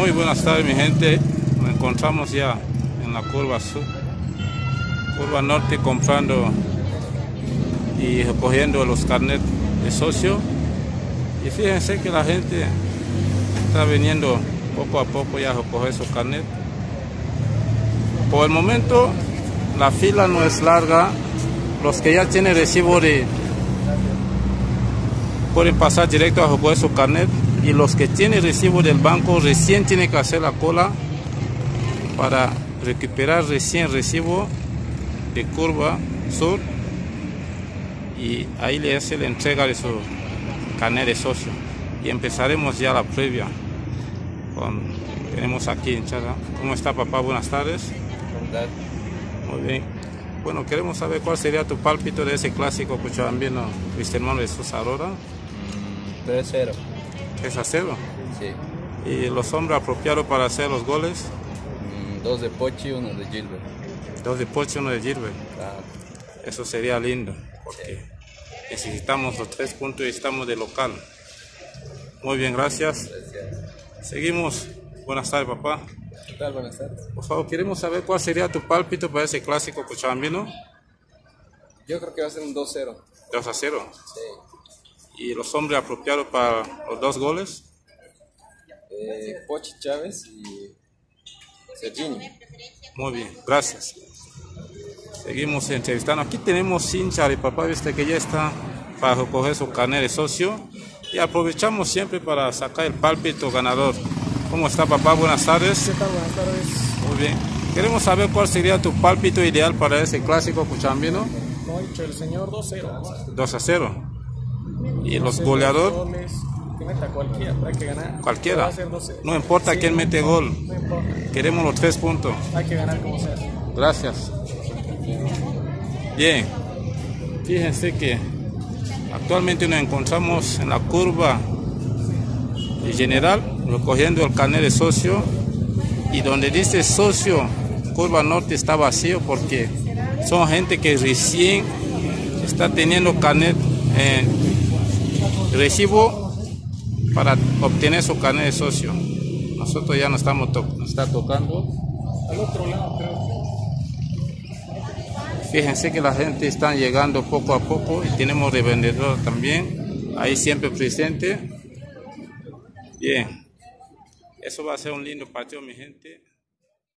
Muy buenas tardes, mi gente. Nos encontramos ya en la curva sur, curva norte, comprando y recogiendo los carnets de socio. Y fíjense que la gente está viniendo poco a poco ya a recoger esos carnets. Por el momento la fila no es larga. Los que ya tienen recibo pueden pasar directo a recoger su carnet, y los que tienen recibo del banco recién tienen que hacer la cola para recuperar recién recibo de curva sur, y ahí le hace la entrega de su carnet de socio. Y empezaremos ya la previa tenemos aquí en Chara. ¿Cómo está, papá? Buenas tardes. Muy bien. Bueno, queremos saber cuál sería tu pálpito de ese clásico cochabambino Cristian Manuel de Sousa Aurora. 3-0. 3-0. Sí. ¿Y los hombres apropiados para hacer los goles? 2 de Pochi y 1 de Gilbert. 2 de Pochi y 1 de Gilbert. Claro. Eso sería lindo, porque necesitamos los 3 puntos y estamos de local. Muy bien, gracias. Seguimos. Buenas tardes, papá. ¿Qué tal? Buenas tardes. Por favor, queremos saber cuál sería tu pálpito para ese clásico cochabambino. Yo creo que va a ser un 2-0. 2-0. Sí. ¿Y los hombres apropiados para los 2 goles? Pochi Chávez y Serginho. Muy bien, gracias. Seguimos entrevistando. Aquí tenemos hincha de papá, viste que ya está para recoger su carnet de socio, y aprovechamos siempre para sacar el pálpito ganador. ¿Cómo está, papá? Buenas tardes. ¿Qué tal? Buenas tardes. Muy bien. Queremos saber cuál sería tu pálpito ideal para ese clásico cochabambino. No ha dicho el señor 2-0. 2-0. ¿Y los goleadores? Que meta cualquiera, hay que ganar. Cualquiera. Va a ser 2-0. No importa quién mete gol. No importa. Queremos los 3 puntos. Hay que ganar como sea. Gracias. Bien. Fíjense que actualmente nos encontramos en la curva de General, recogiendo el carnet de socio, y donde dice socio, curva norte está vacío porque son gente que recién está teniendo carnet recibo para obtener su carnet de socio. Nosotros ya nos está tocando Al otro lado, creo. Fíjense que la gente está llegando poco a poco, y tenemos revendedor también ahí siempre presente. Bien, eso va a ser un lindo partido, mi gente.